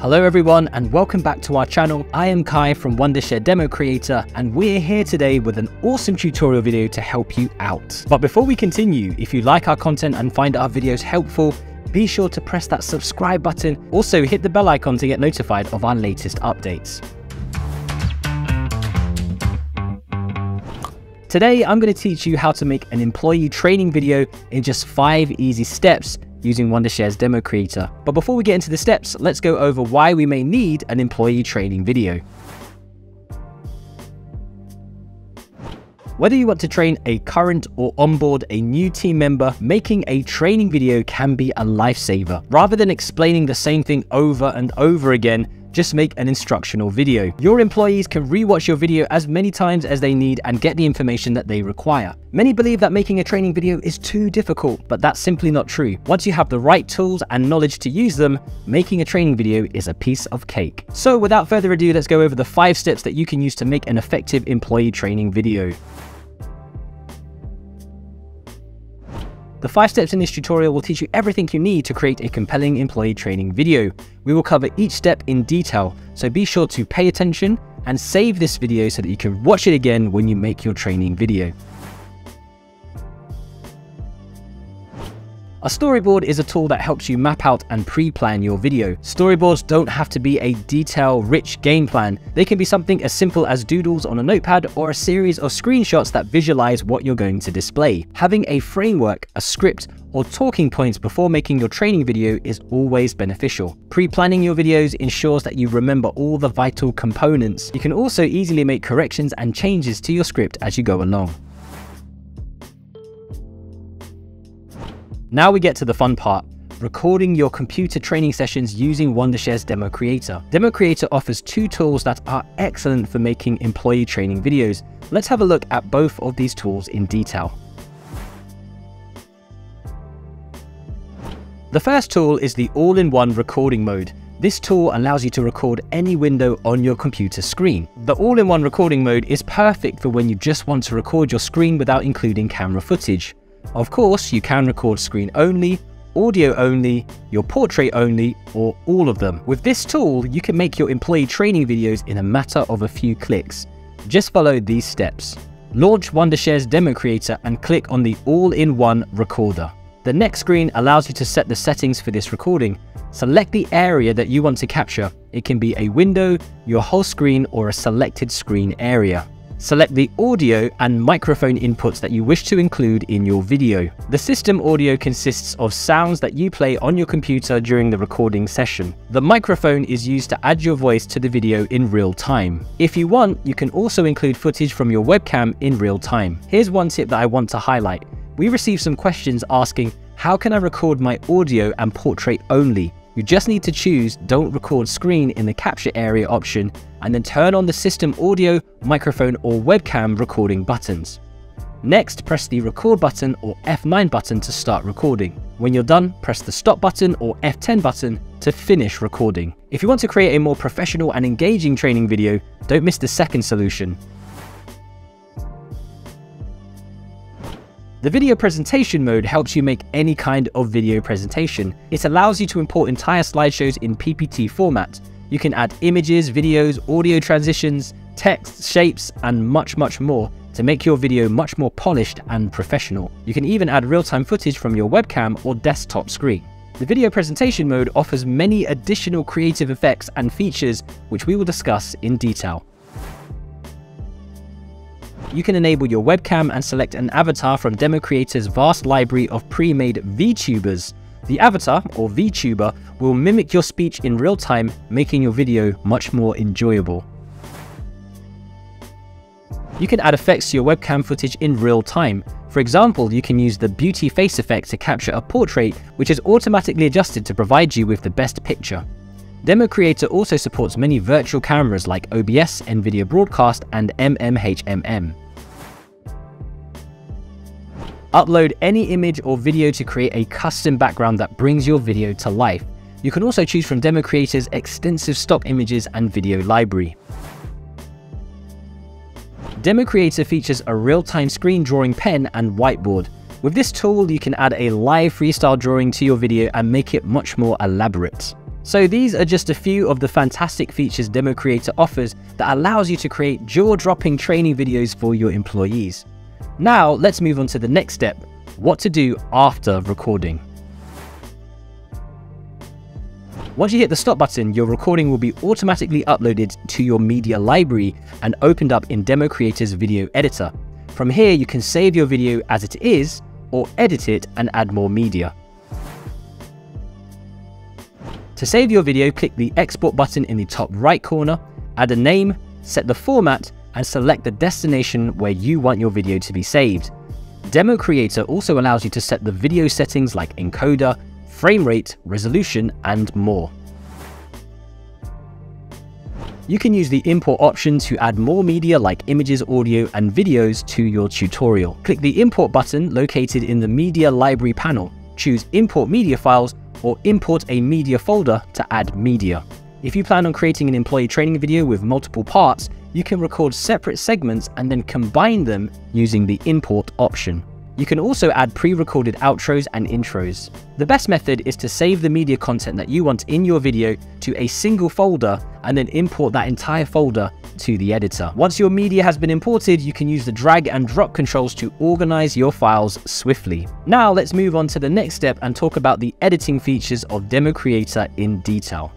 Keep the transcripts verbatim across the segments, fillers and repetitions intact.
Hello everyone and welcome back to our channel. I am Kai from Wondershare DemoCreator and we're here today with an awesome tutorial video to help you out. But before we continue, if you like our content and find our videos helpful, be sure to press that subscribe button. Also hit the bell icon to get notified of our latest updates. Today I'm going to teach you how to make an employee training video in just five easy steps using Wondershare's DemoCreator. But before we get into the steps, let's go over why we may need an employee training video. Whether you want to train a current or onboard a new team member, making a training video can be a lifesaver. Rather than explaining the same thing over and over again, just make an instructional video. Your employees can rewatch your video as many times as they need and get the information that they require. Many believe that making a training video is too difficult, but that's simply not true. Once you have the right tools and knowledge to use them, making a training video is a piece of cake. So without further ado, let's go over the five steps that you can use to make an effective employee training video. The five steps in this tutorial will teach you everything you need to create a compelling employee training video. We will cover each step in detail, so be sure to pay attention and save this video so that you can watch it again when you make your training video. A storyboard is a tool that helps you map out and pre-plan your video. Storyboards don't have to be a detail-rich game plan. They can be something as simple as doodles on a notepad or a series of screenshots that visualize what you're going to display. Having a framework, a script, or talking points before making your training video is always beneficial. Pre-planning your videos ensures that you remember all the vital components. You can also easily make corrections and changes to your script as you go along. Now we get to the fun part, recording your computer training sessions using Wondershare's DemoCreator. DemoCreator offers two tools that are excellent for making employee training videos. Let's have a look at both of these tools in detail. The first tool is the all-in-one recording mode. This tool allows you to record any window on your computer screen. The all-in-one recording mode is perfect for when you just want to record your screen without including camera footage. Of course, you can record screen only, audio only, your portrait only, or all of them. With this tool, you can make your employee training videos in a matter of a few clicks. Just follow these steps. Launch Wondershare's DemoCreator and click on the all-in-one recorder. The next screen allows you to set the settings for this recording. Select the area that you want to capture. It can be a window, your whole screen, or a selected screen area. Select the audio and microphone inputs that you wish to include in your video. The system audio consists of sounds that you play on your computer during the recording session. The microphone is used to add your voice to the video in real time. If you want, you can also include footage from your webcam in real time. Here's one tip that I want to highlight. We received some questions asking, how can I record my audio and portrait only? You just need to choose Don't Record Screen in the Capture Area option and then turn on the system audio, microphone or webcam recording buttons. Next, press the Record button or F nine button to start recording. When you're done, press the Stop button or F ten button to finish recording. If you want to create a more professional and engaging training video, don't miss the second solution. The video presentation mode helps you make any kind of video presentation. It allows you to import entire slideshows in P P T format. You can add images, videos, audio transitions, text, shapes, and much, much more to make your video much more polished and professional. You can even add real-time footage from your webcam or desktop screen. The video presentation mode offers many additional creative effects and features, which we will discuss in detail. You can enable your webcam and select an avatar from DemoCreator's vast library of pre-made VTubers. The avatar, or VTuber, will mimic your speech in real time, making your video much more enjoyable. You can add effects to your webcam footage in real time. For example, you can use the beauty face effect to capture a portrait, which is automatically adjusted to provide you with the best picture. DemoCreator also supports many virtual cameras like O B S, NVIDIA Broadcast, and M M H M M. Upload any image or video to create a custom background that brings your video to life. You can also choose from DemoCreator's extensive stock images and video library. DemoCreator features a real-time screen drawing pen and whiteboard. With this tool, you can add a live freestyle drawing to your video and make it much more elaborate. So these are just a few of the fantastic features DemoCreator offers that allows you to create jaw-dropping training videos for your employees. Now let's move on to the next step, what to do after recording. Once you hit the stop button, your recording will be automatically uploaded to your media library and opened up in DemoCreator's video editor. From here, you can save your video as it is or edit it and add more media. To save your video, click the export button in the top right corner, add a name, set the format, and select the destination where you want your video to be saved. DemoCreator also allows you to set the video settings like encoder, frame rate, resolution, and more. You can use the import option to add more media like images, audio, and videos to your tutorial. Click the import button located in the media library panel. Choose import media files or import a media folder to add media. If you plan on creating an employee training video with multiple parts, you can record separate segments and then combine them using the import option. You can also add pre-recorded outros and intros. The best method is to save the media content that you want in your video to a single folder and then import that entire folder to the editor. Once your media has been imported, you can use the drag and drop controls to organize your files swiftly. Now let's move on to the next step and talk about the editing features of DemoCreator in detail.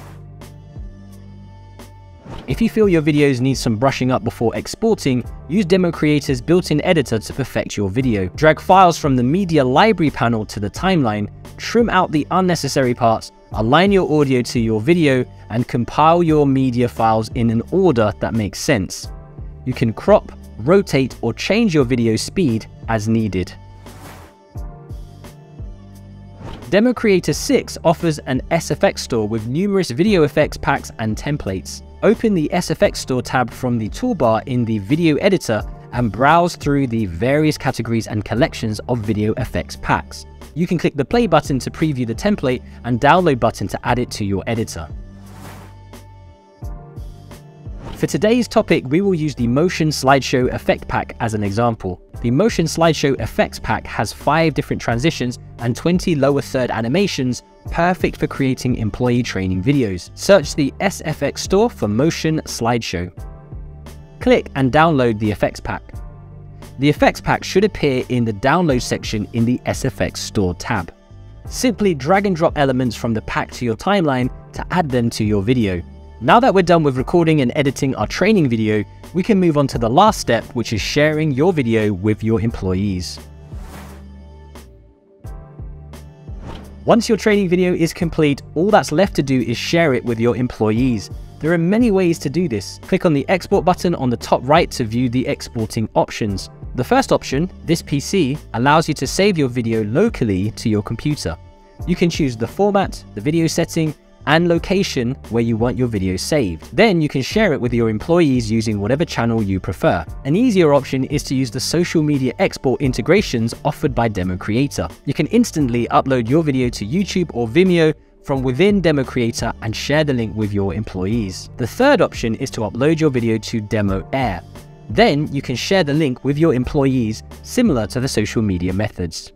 If you feel your videos need some brushing up before exporting, use DemoCreator's built-in editor to perfect your video. Drag files from the media library panel to the timeline, trim out the unnecessary parts, align your audio to your video, and compile your media files in an order that makes sense. You can crop, rotate, or change your video speed as needed. DemoCreator six offers an S F X store with numerous video effects packs and templates. Open the S F X store tab from the toolbar in the video editor and browse through the various categories and collections of video effects packs. You can click the play button to preview the template and download button to add it to your editor. For today's topic, we will use the Motion Slideshow Effect Pack as an example. The Motion Slideshow Effects Pack has five different transitions and twenty lower third animations, perfect for creating employee training videos. Search the S F X store for Motion Slideshow. Click and download the Effects Pack. The Effects Pack should appear in the Download section in the S F X store tab. Simply drag and drop elements from the pack to your timeline to add them to your video. Now that we're done with recording and editing our training video, we can move on to the last step, which is sharing your video with your employees. Once your training video is complete, all that's left to do is share it with your employees. There are many ways to do this. Click on the export button on the top right to view the exporting options. The first option, this P C, allows you to save your video locally to your computer. You can choose the format, the video setting, and location where you want your video saved. Then you can share it with your employees using whatever channel you prefer. An easier option is to use the social media export integrations offered by DemoCreator. You can instantly upload your video to YouTube or Vimeo from within DemoCreator and share the link with your employees. The third option is to upload your video to DemoAir. Then you can share the link with your employees, similar to the social media methods.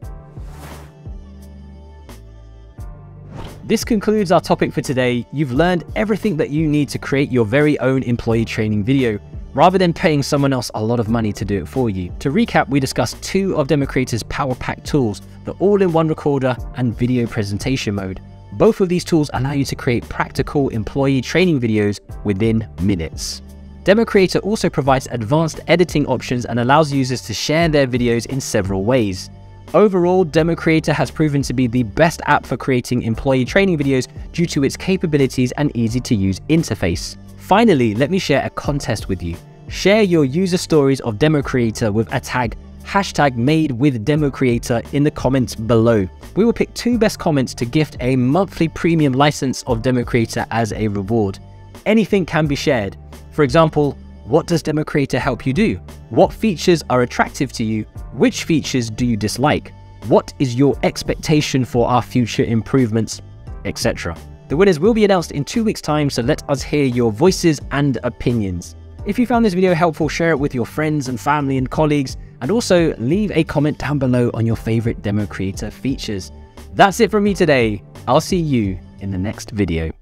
This concludes our topic for today. You've learned everything that you need to create your very own employee training video, rather than paying someone else a lot of money to do it for you. To recap, we discussed two of DemoCreator's Power Pack tools, the all-in-one recorder and video presentation mode. Both of these tools allow you to create practical employee training videos within minutes. DemoCreator also provides advanced editing options and allows users to share their videos in several ways. Overall, DemoCreator has proven to be the best app for creating employee training videos due to its capabilities and easy-to-use interface. Finally, let me share a contest with you. Share your user stories of DemoCreator with a tag hashtag made with DemoCreator in the comments below. We will pick two best comments to gift a monthly premium license of DemoCreator as a reward. Anything can be shared. For example, what does DemoCreator help you do? What features are attractive to you? Which features do you dislike? What is your expectation for our future improvements, et cetera. The winners will be announced in two weeks' time, so let us hear your voices and opinions. If you found this video helpful, share it with your friends and family and colleagues, and also leave a comment down below on your favorite DemoCreator features. That's it from me today. I'll see you in the next video.